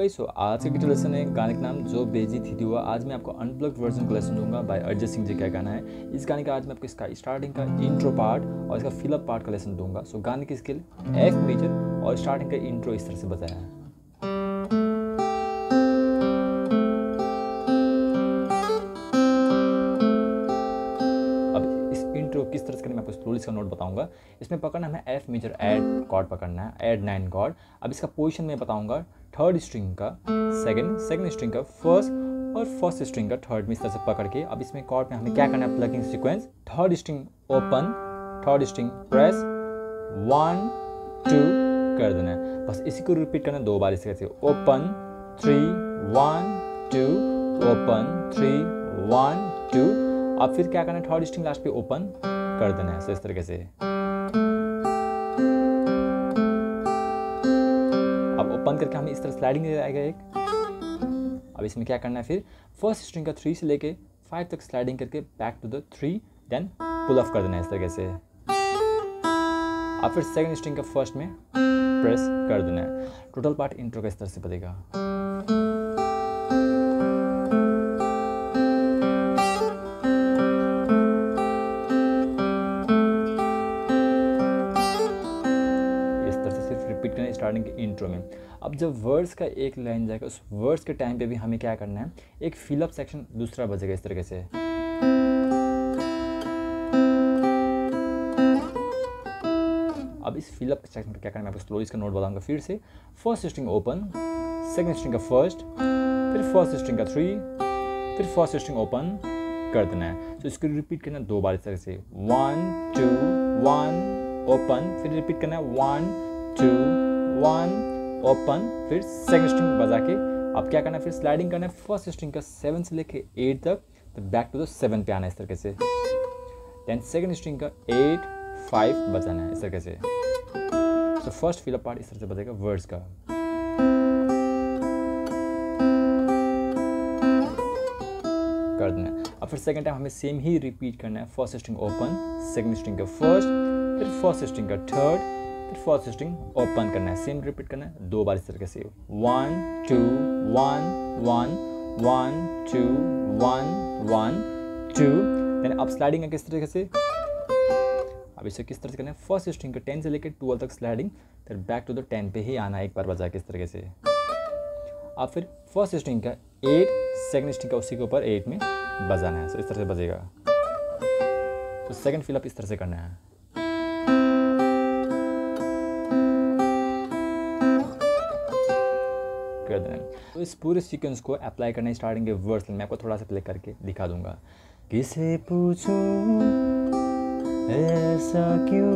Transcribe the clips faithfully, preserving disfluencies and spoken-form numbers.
Guys, सो आज का guitar lesson है गाने का नाम जो बेजी थी थी हुआ। आज मैं आपको अनप्लग्ड वर्जन का लेसन दूंगा बाय अरिजीत सिंह जी का गाना है। इस गाने का आज मैं आपको इसका स्टार्टिंग का इंट्रो पार्ट और इसका फिलअप पार्ट का लेसन दूंगा। सो गाने की स्केल एफ मेजर और स्टार्टिंग का इंट्रो इस तरह से बताया है। किस तरह से करना मैं आपको स्लोली इसका नोट बताऊंगा। इसमें पकड़ना हमें एफ मेजर ऐड कॉर्ड पकड़ना है, ऐड नाइन कॉर्ड। अब इसका पोजीशन में बताऊंगा थर्ड स्ट्रिंग का सेकंड, सेकंड स्ट्रिंग का फर्स्ट और फर्स्ट स्ट्रिंग का थर्ड में इस तरह से पकड़ के अब इसमें कॉर्ड में हमें क्या करना है, plucking sequence. Third string open, third string press, one two कर देना है। बस इसी को रिपीट करना दो बार इस तरह से, open three one two, open three one two. अब फिर क्या करना है, थर्ड स्ट्रिंग लास्ट पे ओपन कर देना है। सो इस तरीके से अब ओपन करके हमें इस तरह स्लाइडिंग आएगा एक। अब इसमें क्या करना है, फिर फर्स्ट स्ट्रिंग का थ्री से लेके फाइव तक स्लाइडिंग करके back to the three, then pull off कर देना है इस तरीके से। अब फिर सेकंड स्ट्रिंग का फर्स्ट में प्रेस कर देना है। टोटल पार्ट इंट्रो का इस तरह से बनेगा। स्टार्टिंग के इंट्रो में। अब जब वर्ड्स का एक लाइन जाएगा उस वर्ड्स के टाइम पे भी हमें क्या करना है, एक फिलअप सेक्शन दूसरा बजेगा इस तरीके से। अब इस फिलअप सेक्शन का क्या करना है, मैं आपको स्लोली इसका नोट बताऊंगा फिर से। First string open, second string का फर्स्ट, फिर फर्स्ट स्ट्रिंग का थ्री, फिर फर्स्ट स्ट्रिंग ओपन कर देना है। तो इसको रिपीट करना दो बार इस तरह से, वन टू वन ओपन, फिर रिपीट करना है वन टू वन ओपन, फिर सेकंड स्ट्रिंग बजा के अब क्या करना है, फिर स्लाइडिंग करना है फर्स्ट स्ट्रिंग का सेवन से लेके एट तक, तो बैक टू द सेवन पे आना है इस तरीके से। देन सेकंड स्ट्रिंग का एट फाइव बजाना है इस तरीके से। तो फर्स्ट फिलअप पार्ट इस तरह से बजेगा वर्ड्स का। कर देना है। अब फिर सेकंड टाइम हमें सेम ही रिपीट करना है। First string open, second string का फर्स्ट, फिर फर्स्ट स्ट्रिंग का थर्ड, फिर फर्स्ट स्ट्रिंग ओपन करना है। सेम रिपीट करना है दो बार इस तरीके से, one two one one one two one one two. Then अब स्लाइडिंग है किस तरीके से, अब इसे किस तरह से करना है, फर्स्ट स्ट्रिंग का टेन से लेकर ट्वेल्व तक स्लाइडिंग, फिर बैक टू द टेन पे ही आना है एक बार बजा के इस तरीके से। अब फिर फर्स्ट स्ट्रिंग का एट, सेकंड स्ट्रिंग का उसी के ऊपर एट में बजाना है। तो इस तरह से बजेगा। तो सेकंड फिलअप इस तरह से करना है। कर देना। तो इस पूरे सीक्वेंस को अप्लाई करना है स्टार्टिंग के वर्ड्स में। मैं आपको थोड़ा सा प्ले करके दिखा दूंगा। किसे पूछूं ऐसा क्यों,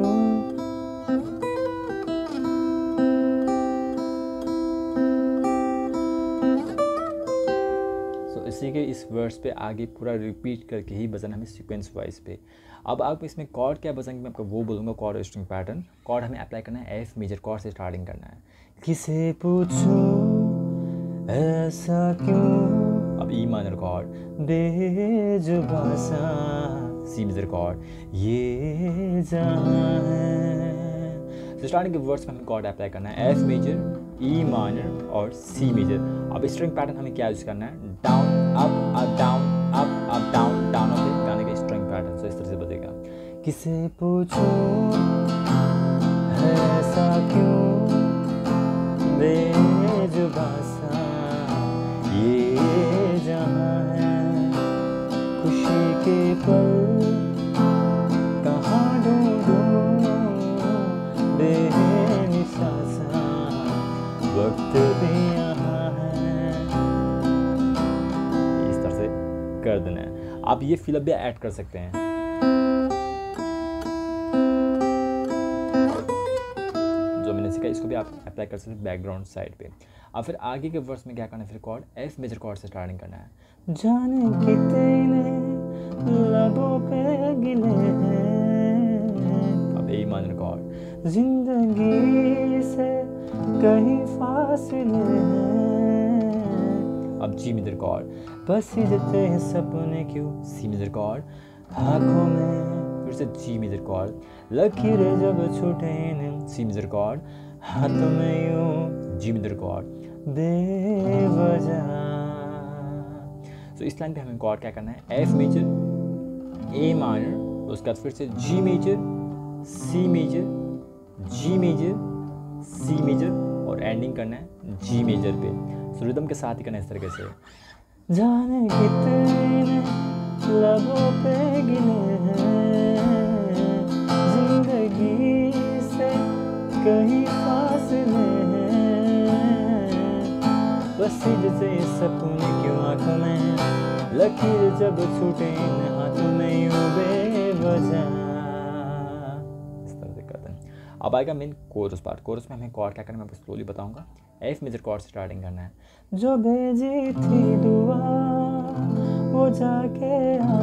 so, इसी के इस वर्ड्स पे आगे पूरा रिपीट करके ही बजाना हमें सीक्वेंस वाइज पे। अब आप इसमें कॉर्ड क्या बजाएंगे मैं आपको वो बोलूँगा। कॉर्ड स्ट्रिंग पैटर्न, कॉर्ड हमें अप्लाई करना है एफ मेजर कॉर्ड से स्टार्टिंग करना है। किसे पूछूं ऐसा क्यों, अब ई माइनर कॉर्ड, बेजुबां सा सी मेजर कॉर्ड, ये जहां है। तो स्टार्टिंग के वर्ड्स में हमें कॉर्ड अप्लाई करना है एफ मेजर, ई माइनर और सी मेजर। अब स्ट्रिंग पैटर्न हमें क्या यूज करना है, down up up down up up down down up, गाने का स्ट्रिंग पैटर्न। तो इस तरह से बजेगा। किसे पूछूं ऐसा क्यों, बेजुबां सा ये जहां है, खुशी के पल कहाँ ढूंढूं, बेनिशान सा वक्त भी यहाँ है। इस तरह से कर देना है। आप ये फिलअप भी ऐड कर सकते हैं। जो मैंने सीखा इसको भी आप अप्लाई कर सकते हैं बैकग्राउंड साइड पे। अब फिर आगे के वर्स में क्या करना है, फिर कॉर्ड एफ मेजर कॉर्ड से स्टार्टिंग करना है। जाने कितने लबों पे गिले हैं, अब ए माइनर कॉर्ड, जिंदगी से कहीं फासले हैं, अब जी मेजर कॉर्ड, बस जते हैं सपने क्यों, सी मेजर कॉर्ड, आंखों में, फिर से जी मेजर कॉर्ड, लकीरें जब छूटे सी मेजर कॉर्ड, हाथों में यूं जी मेजर कॉर्ड, बेवजह। तो इस लाइन पे हमें कॉर्ड क्या करना है, एफ मेजर, ए माइनर, उसके बाद फिर से G major, C major, G major, C major और एंडिंग करना है जी मेजर पे। सो रिदम के साथ ही करना है इस तरीके से। जाने कितने लबों पे गिले हैं, जिंदगी से कहीं फासले हैं, बस से सपने क्यों आंखों में, लकीर जब छूटे इन हाथों में यूं बेवजह। इस तरह से करते हैं। अब आएगा मेन कोरस पार्ट। कोरस में हमें कॉर्ड क्या करना है मैं आपको स्लोली बताऊंगा। एफ मेजर कॉर्ड से स्टार्टिंग करना है। जो भेजी थी दुआ वो जाके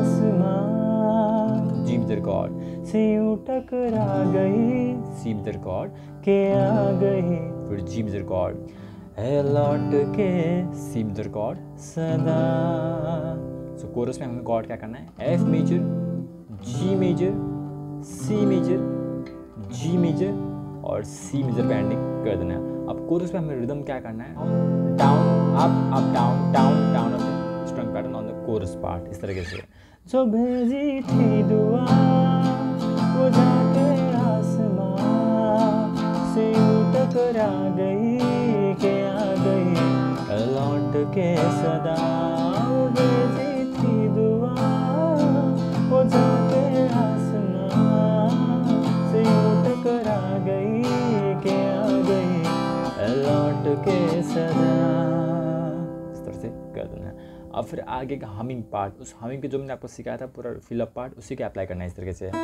आसमां, जी मेजर कॉर्ड से यूं टकरा गई, सी मेजर कॉर्ड के आ गई, फिर जी मेजर कॉर्ड है लौट के, सी मेजर कॉर्ड सदा। सो कोरस में हमें कॉर्ड क्या करना है, F major, G major, C major, G major और सी मेजर पे एंडिंग कर देना है। अब कोरस पे हमें रिदम क्या करना है, down up up down down down up, strum pattern on the chorus part इस तरीके से। जो भेजी थी दुआ वो जाके आसमां से टकरा गई के आ गई, लौट के सदा। वो भेजी थी दुआ वो जाके आसमां से टकरा गई के आ गई, लौट के सदा। इस तरह से कर देना है। अब फिर आगे का हमिंग पार्ट, उस हमिंग के जो मैंने आपको सिखाया था पूरा फिलअप पार्ट, उसी के अप्लाई करना है इस तरीके से।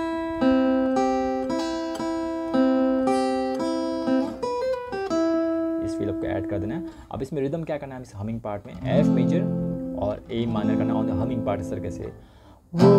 इस फिलअप को ऐड कर देना है। अब इसमें रिदम क्या करना है, इस हमिंग पार्ट में एफ मेजर और ए माइनर करना ऑन द हमिंग पार्ट इस तरीके से। वो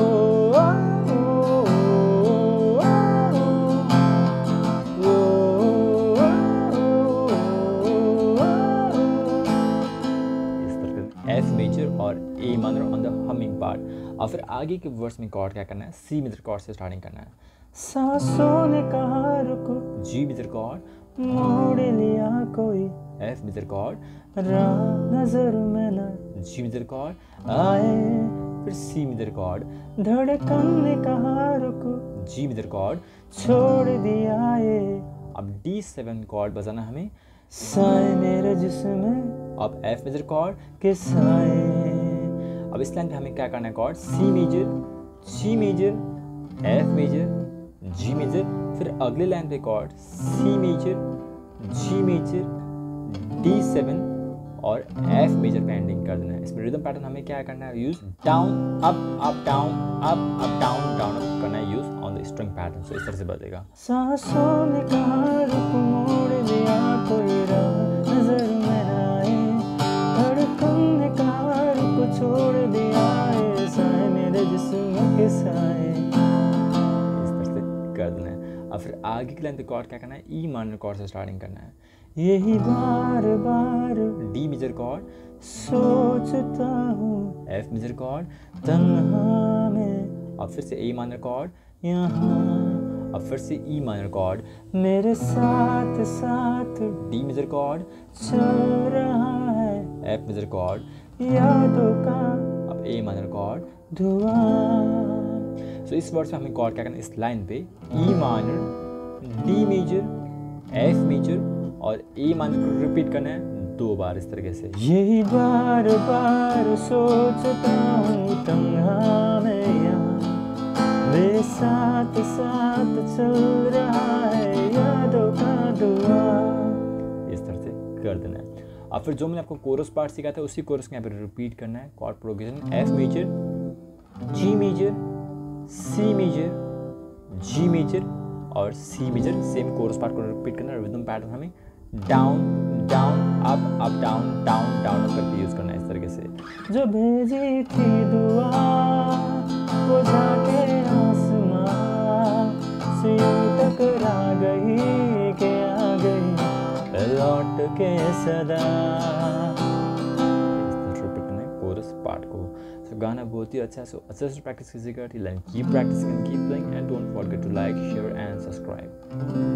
एफ मेजर और A minor on the humming part. और फिर आगे के वर्स में कॉर्ड क्या करना है, सी मेजर कॉर्ड से स्टार्टिंग करना है। सांसों ने कहा रुको, जी मेजर कॉर्ड, मोड़ लिया कोई, एफ मेजर कॉर्ड, राह नजर में ना, जी मेजर कॉर्ड आए, फिर सी मेजर कॉर्ड, धड़कन ने कहा रुको, जी मेजर कॉर्ड, छोड़ दिया ये। अब डी सेवन कॉर्ड बजाना हमें, साए मेरे जिस्म, अब एफ मेजर कॉर्ड के साए। अब इस लाइन पे हमें क्या करना है, chord C major, G major, F major, G major, फिर अगले लाइन पे chord C major, G major, D seven और एफ मेजर पे एंडिंग कर देना है। इसमें रिदम पैटर्न हमें क्या करना है, use down up up down up up down down up करना है use on the string pattern. So इस तरह से बजेगा। सांसों ने कहा रुक, मोड़ लिया कोई राह नजर में ना आए, धड़कन ने कहा रुक, छोड़ दिया है साए मेरे जिस्म के साए। इस तरह से कर देना है। अब फिर आगे की लाइन पे कॉर्ड क्या करना है, ई माइनर कॉर्ड से स्टार्टिंग करना है। यही बार बार, डी मेजर कॉर्ड, सोचता हूँ, एफ मेजर कॉर्ड, तन्हा में, अब फिर से ए माइनर कॉर्ड यहाँ, अब फिर से ई माइनर कॉर्ड, मेरे साथ साथ, डी मेजर कॉर्ड, चल रहा है, एफ मेजर कॉर्ड, यादों का, अब ए माइनर कॉर्ड, धुआं। सो इस वर्ड में हमें कॉर्ड क्या करना है, इस लाइन पे E minor, D major, F major और ए माइनर को रिपीट करना है दो बार इस तरीके से। यही बार बार सोचता हूँ तन्हा में यहाँ, मेरे साथ साथ चल रहा है यादों का धुआं। इस तरह से कर देना है। अब फिर जो मैंने आपको कोरस पार्ट सिखाया था उसी कोरस को यहाँ पे रिपीट करना है। Chord progression F major, G major, C major, G major और C major, same chorus part को रिपीट करना है। रिदम पैटर्न हमें down down up up down down down up करके यूज करना है इस तरीके से। जो भेजी थी दुआ वो जाके आसमां से टकरा गई के आ गई, लौट के सदा। रिपीट करना है कोरस पार्ट को। सो गाना बहुत ही अच्छा है। सो अच्छे से प्रैक्टिस कीजिएगा। Keep practising, keep playing and don't forget to like, share and subscribe.